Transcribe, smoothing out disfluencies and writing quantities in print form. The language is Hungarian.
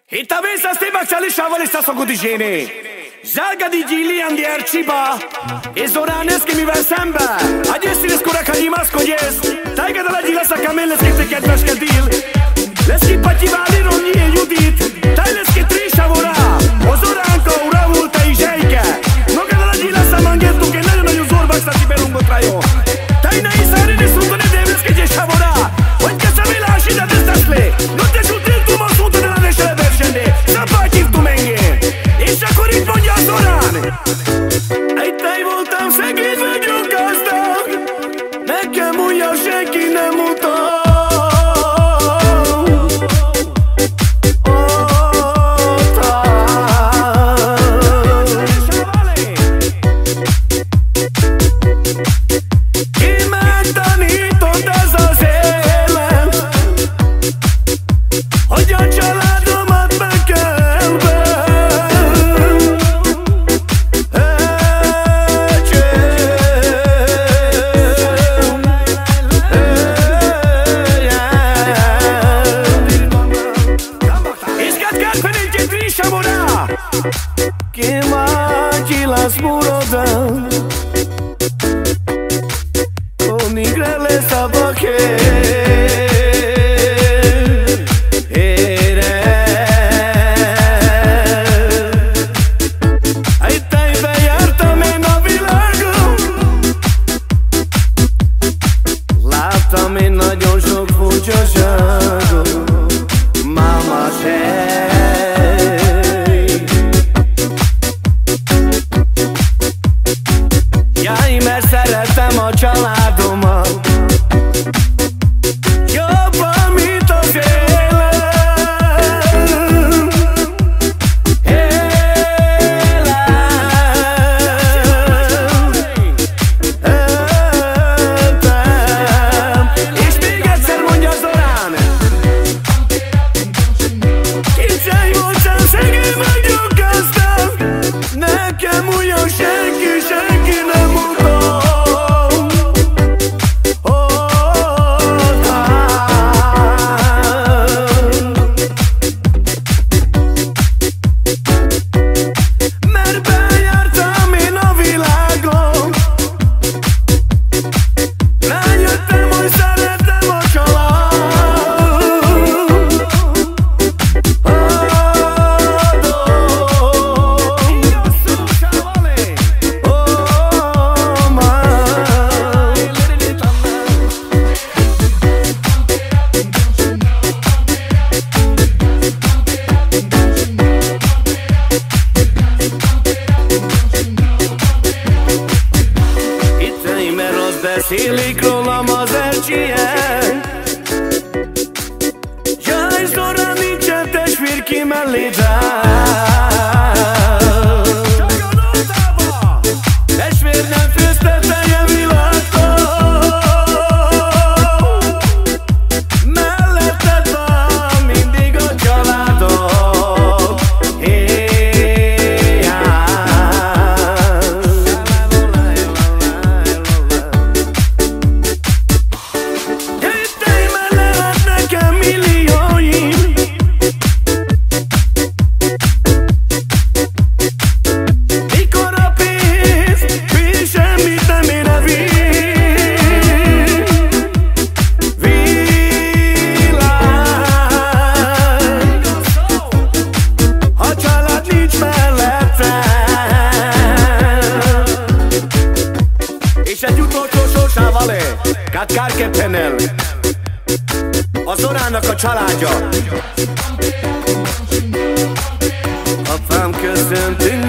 Hitta vesa steba čališava li sasoko di žene. Žalga di džili andi arčiba. Ezoranes que mi versamba. Adesso le scura calimasco yes. Taiga dalla dila sa camelle che te kedves kedil. Leski pativali roni e judit. Tai leski trisha vora. Ozoranko uravulta i žejke. Noga dalla dila sa mangetu che ne ju zorba sta ti belungo trajo. Tai na isari ne sunto ne devres che je shavora. Onka sa vela shida destasle. No te jutil tu mo sunto ne la deshe verjende. Sapativ tu menge. Isha korit mondja Zoran. Egy tej voltam szegény vagyok gazdag. Nekem újja senki nem mutat. Que mate las murodan con igrele sabake ere ai tai bejártam én a világon, láttam én nagyon sok furcsaságot, mama se. Mert szeretem a családomat jobban, mint az élet. És még egyszer mondja Zorán. Kicseny voltam, szegény vagyok gazdag. Nekem olyan senki nem mutat. Beszélik rólam az ercsiek. Jaj, Zora, nincsen testvér, ki mellé testvér nem főzte fejem világtól. Melletted van mindig a családod. És egy utolsó sorsával Kárkepenel a Zorának a családja. Apám köszöntünk